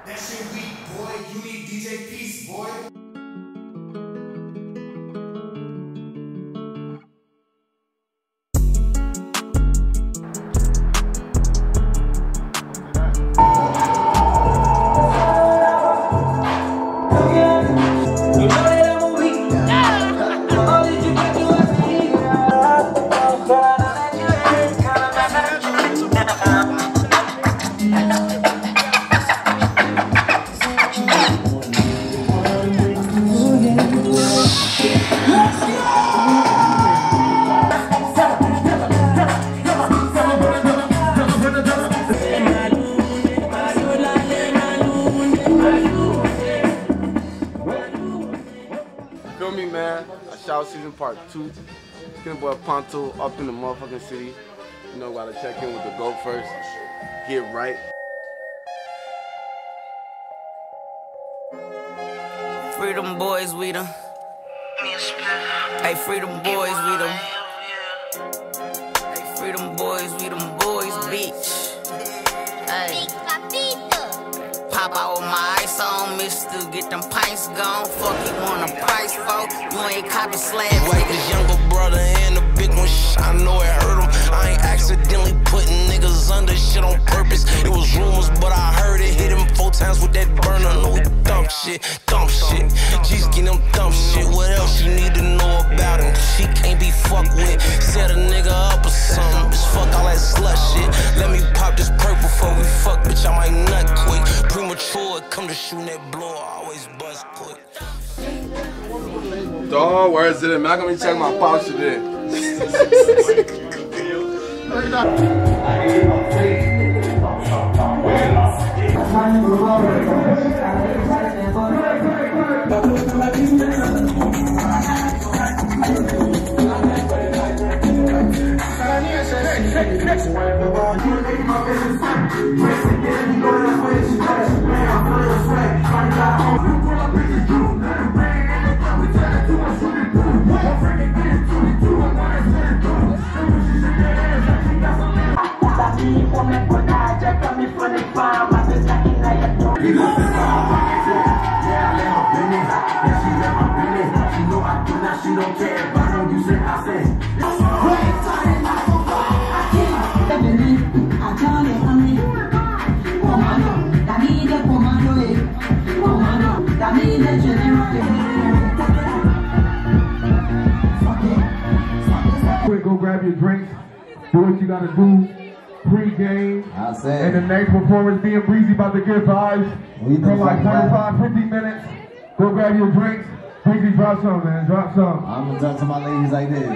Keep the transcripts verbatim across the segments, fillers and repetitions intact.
That shit weak, boy. You need D J Peace, boy. Feel me, man? A shower season part two. Skinny boy Ponto up in the motherfucking city. You know, gotta check in with the GOAT first. Get right. Freedom boys, we them. Hey, freedom boys, we them. Hey, freedom boys, we them boys, bitch. Hey. Pop out with my ice on, mister, get them pints gone. Fuck you want a price for, you ain't copy slabs. Like his younger brother and the big one, sh I know it hurt him. I ain't accidentally putting niggas under shit on purpose. It was rumors, but I heard it. Hit him four times with that burner. No, he dump shit, dump shit. G's getting them dump shit. What else you need to know about him? She can't be fucked with. Set a nigga up or something. Bitch, fuck all that slut shit. Let me pop this purple before we fuck, bitch. I might nut quick. Premature, come to shooting that blow. I always bust quick. Dog, where is it? I'm not gonna be checking my pouch today. She don't care if I don't use it, I say. Quick, go grab your drinks, do what you gotta do, pre-game, and the next performance being breezy about to get vibes for like twenty-five, fifty minutes. Go grab your drinks. Breezy, drop some, man. Drop some. I'm gonna talk to my ladies like this.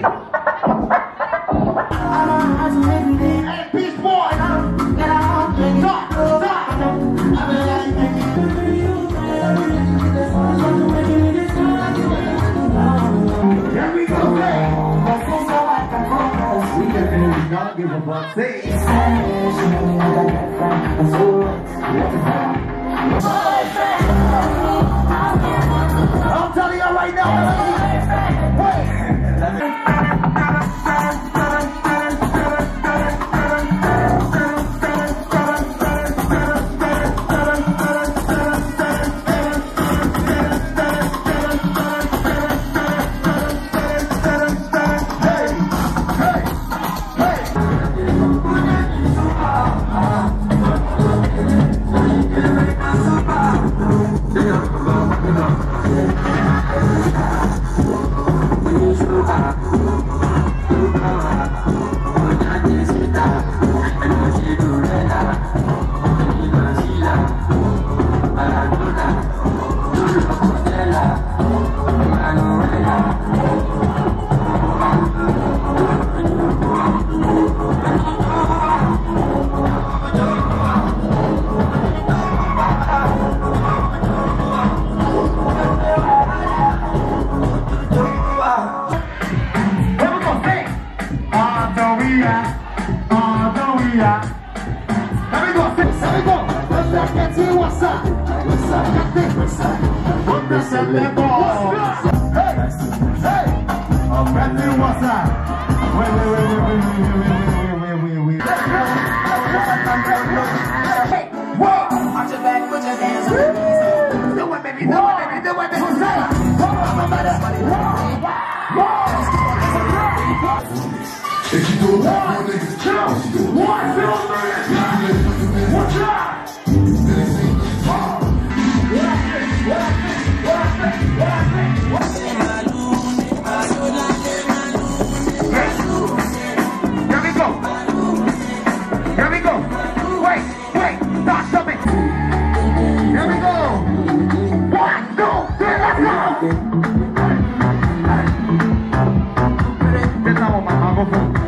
Hey, Peace Boy! Stop! Stop! Here we go, man! We definitely not give a fuck. Say it. I'm telling you right now, wait. Represent ball. Hey, hey, Matthew, what's up? Wait, wait, wait, wait, wait, wait, wait, wait, wait, wait, wait. Whoa! Watch your back, put your hands Do it, baby, do it, baby, do it, baby. If you do it back for niggas, two, one, two, three, one, shot. Here we go. Here we go. Wait, wait, stop something. Here we go. One, two, three, let's go. Empezamos, mamá, por favor.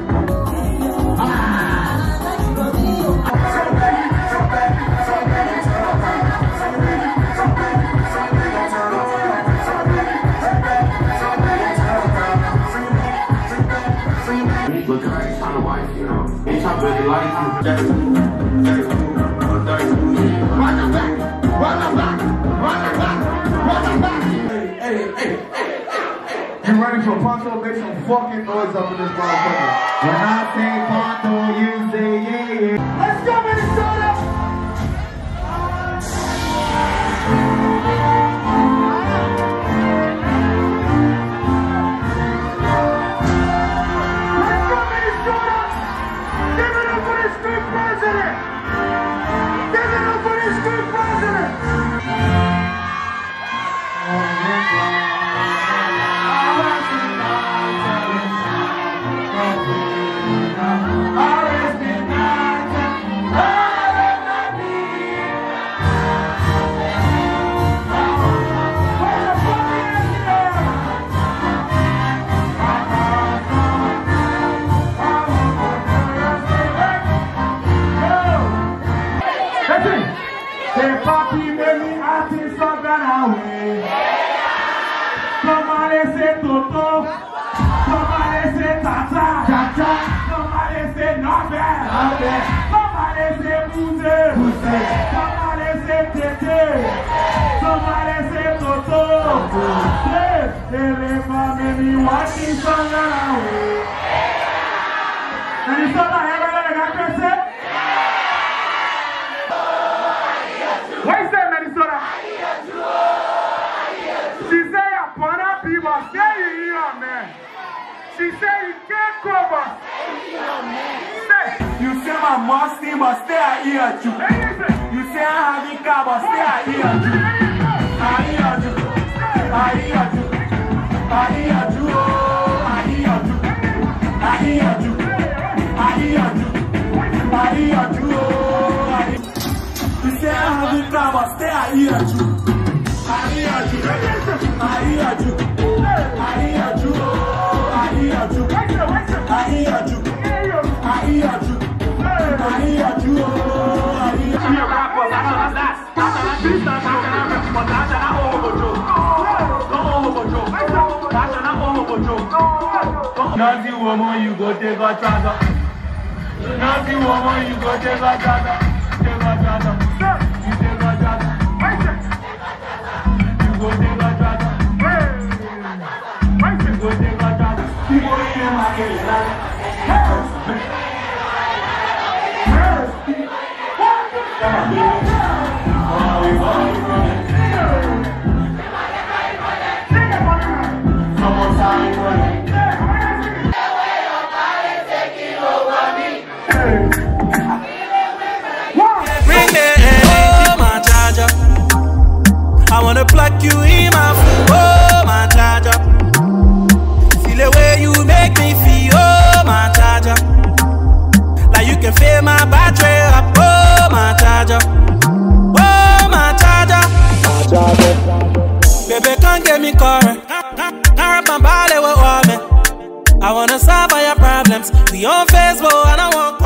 Look, I trying to wife, you know. Ain't trying to really like you. Run them back, run them back, run them back, run them back. Hey, hey, hey, hey. You ready for Ponto? Make some fucking noise up in this motherfucker. When I say Ponto, you say yeah, yeah. Let's go, Minnesota! She said you can't cover. You say my musty must stay here too. You say I have a car but stay here too. I hear you. I hear you. I hear you. I hear you. I hear you. I hear you. I hear you. You say I have a car but stay here too. I hear you. I hear you. I hear you. I hear you. I hear you. I hear you. I hear you. I hear you. Rappers, I know that's that. That's that freestyle, that's that but that's that overjoke. Don't overjoke. That's that overjoke. Nothing woman, you go take a trouser. Nothing woman, you go take a trouser. Take a trouser. You take a trouser. You go take a trouser. You go take a trouser. People in my case, I wanna plug you in my phone, oh my charger. Feel the way you make me feel, oh my charger. Like you can fill my battery up, oh my charger. Oh my charger. Baby can't get me current. Can't rap my body with woman. I wanna solve all your problems. We on Facebook and I want